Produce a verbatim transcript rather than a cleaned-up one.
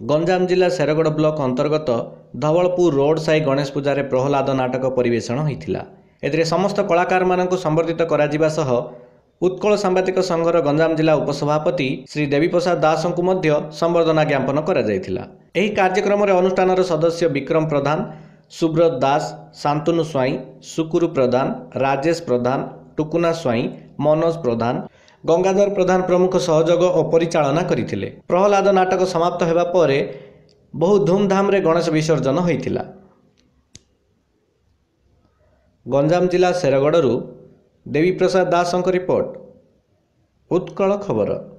गंजाम जिला शेरगढ़ ब्लॉक अंतर्गत धवलपुर रोड साई गणेश पूजा प्रहलाद नाटक परिवेषण होता। एथिरे समस्त कलाकार मानक संबर्धित करा सह उत्कल सांबादिक संघर गंजाम जिला उपसभापति श्री देवी प्रसाद दास को मध्य संबर्धना ज्ञापन करा जायथिला। एही कार्यक्रम रे अनुष्ठानर सदस्य विक्रम प्रधान, सुब्रत दास, शांतनु स्वाई, सुकुरु प्रधान, राजेश प्रधान, टुकुना स्वाई, मनोज प्रधान, गंगाधर प्रधान प्रमुख सहयोग और परिचालना करथिले। प्रहलाद नाटक समाप्त हेबा परे बहु धूमधाम रे गणेश विसर्जन होइथिला। गंजाम जिला शेरगढ़ देवी प्रसाद दास रिपोर्ट, उत्कल खबर।